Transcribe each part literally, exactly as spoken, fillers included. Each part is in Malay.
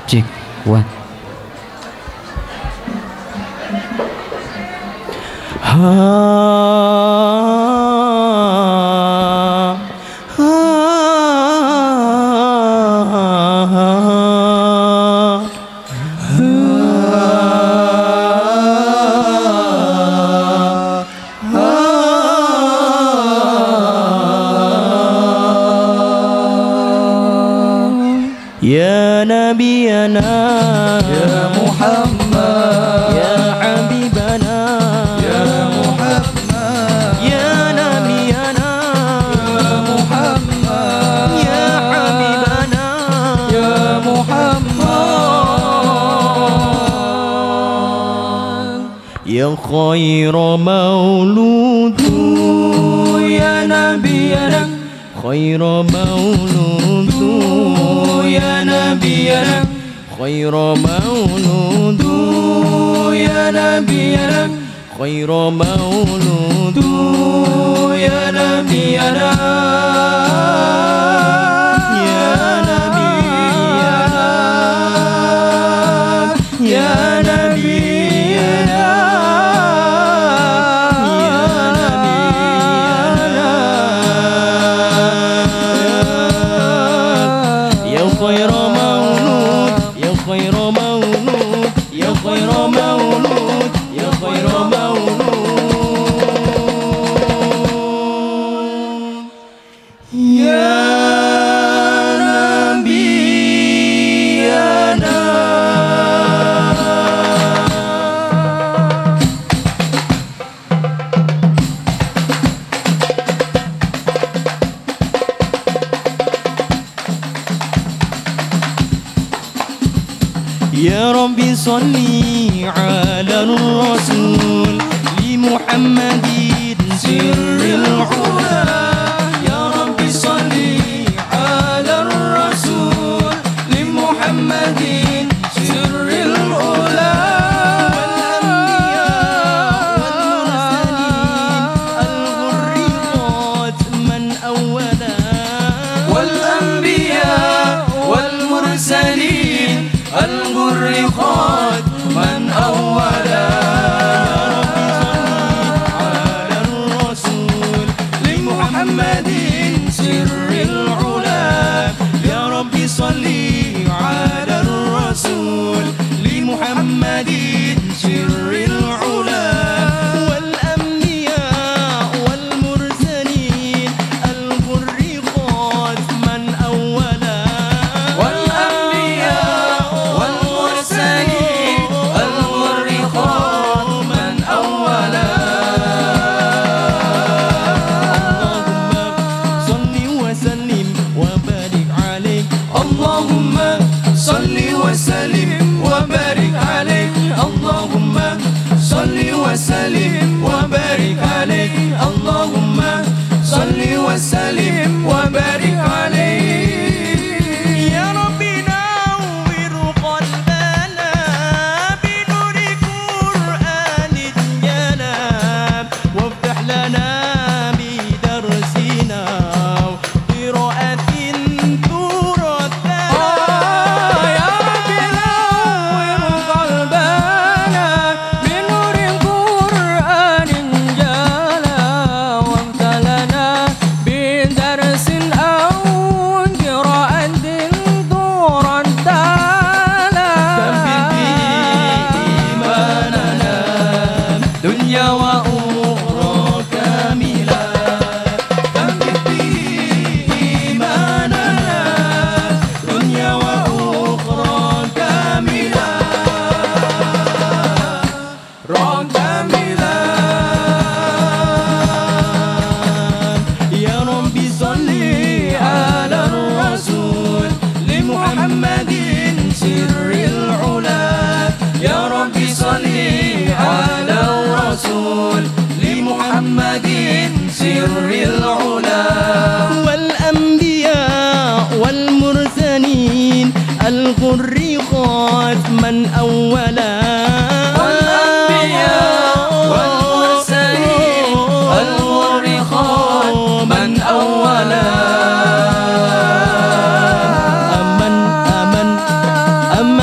Cek, one. Ya Nabiyana Ya Muhammad Ya Habibana Ya Muhammad Ya Nabiyana Ya Muhammad Ya Habibana Ya Muhammad Ya khaira mauludu Ya Nabiyana khaira mauludu Ya Nabiyana khaira mauludu Ya Nabiyana khaira mauludu Ya Nabiyana Ya Nabiyana Ya Nabiyana Ya khaira maulud Ya khaira maulud Ya khaira maulud Ya khaira maulud Ya Nabiyana. Ya Rabbi salli ala Rasul li Muhammadin sirril ula. Ya Rabbi salli ala Rasul li Muhammadin sirril ula. والأنبياء والمرسلين الغر خاتما أولا. على الرسول لمحمد سر العلا. يا رب صل على الرسول لمحمد سر العلا. والأنبياء والمرسلين الغر خاتما أولا. والأنبياء والمرسلين الغر خاتما أولا. اللهم صل وسلم وبارك عليه. اللهم صل وسلم وبارك عليه. اللهم صل وسلم وبارك عليه. يا رب نور قلبنا بنور قرآن جلا. وافتح لنا بدرسنا قراءة سر العلا. والأنبياء والمرسلين الغر خاتما أولا. والأنبياء والمرسلين الغر خاتما أولا. أمن أمن أمن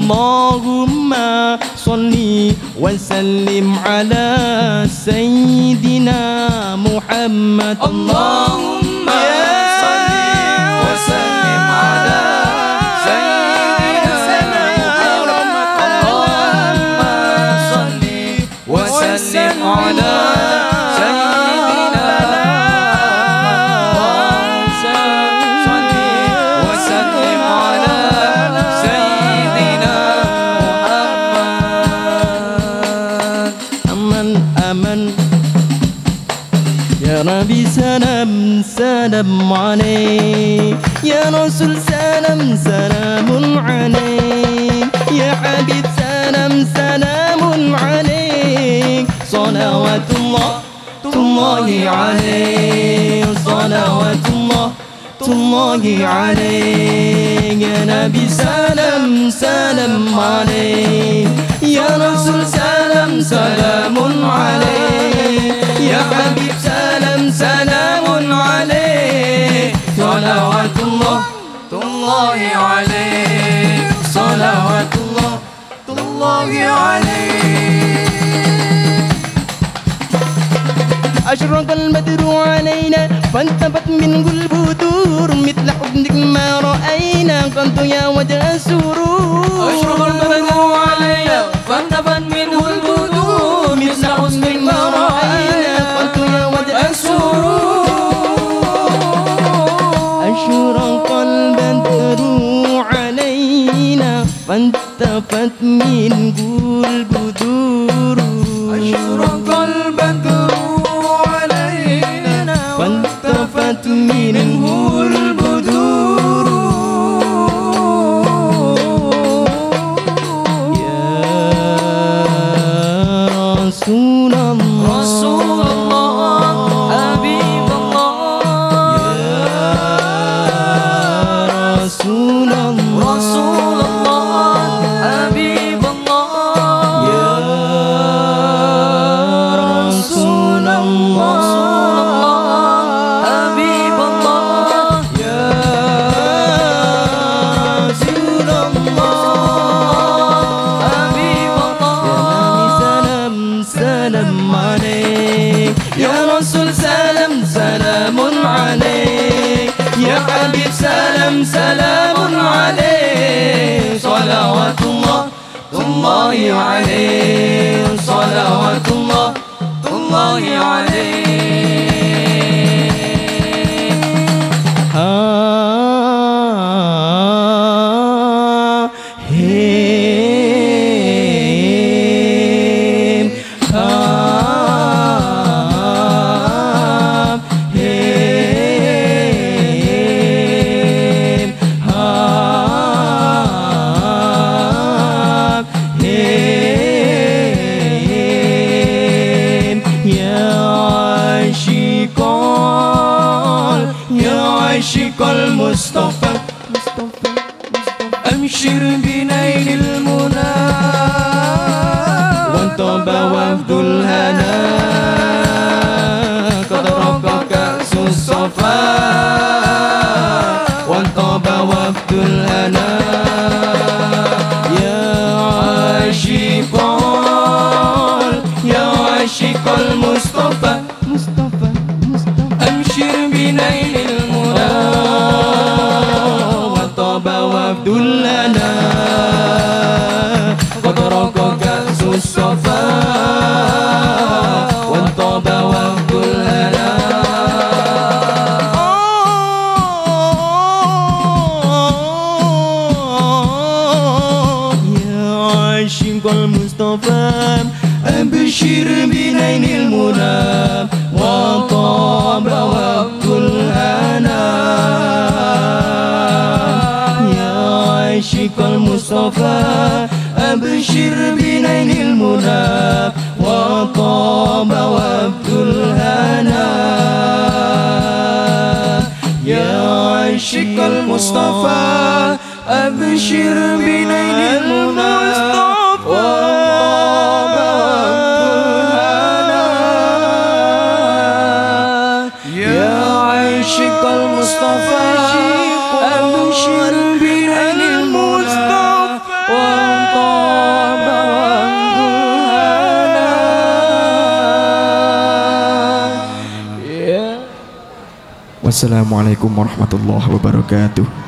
Allahumma salli wa sallim ala Sayyidina Muhammad. Allahumma salli wa sallim ala Sayyidina Muhammad. Allahumma salli wa sallim ala Nabi salam salam alaik, ya Rasul salam salamun alaik, ya Habib salam salamun alaik, salawatullah tullahi alaik, salawatullah tullahi alaik, ya Nabi salam salam alaik, ya Rasul salam salamun alaik, ya Habib salam salamun alaik, salawatullah tullahi alaik, salawatullah tullahi alaik. أشرق البدر علينا فانتفت منه البدور مثل حبك ما رأينا قلت يا وجه السرور. أشرق البدر علينا فانتفت منه البدور مثل حبك ما رأينا قلت يا وجه السرور. أشرق البدر علينا فانتفت منه البدور. أشرق البدر فانتفت منه البدور. يا رسول الله رسول الله حبيب الله. يا رسول الله رسول الله حبيب الله. يا رسول الله سلام سلام عليه، صلوات الله الله عليه، صلوات الله الله عليه. ها هيم ها عاشق المصطفى أبشر بنيل المنى وانطب وفد الهنا قد رق كأس الصفا وانطب وفد الهنا يا عاشق يا عاشق المصطفى مصطفى أبشر بنيل المنى وانطب وفد الهنا قد رق كأس الصفا وانطب وفد الهنا يا عاشق المصطفى أبشر بنيل المنى وطاب وقت الهنا يا عاشق المصطفى أبشر بنيل المنى وطاب وقت الهنا يا عاشق المصطفى أبشر بنيل المنى عاشق المصطفى أبشر بنيل المنى Wassalamualaikum warahmatullahi wabarakatuh.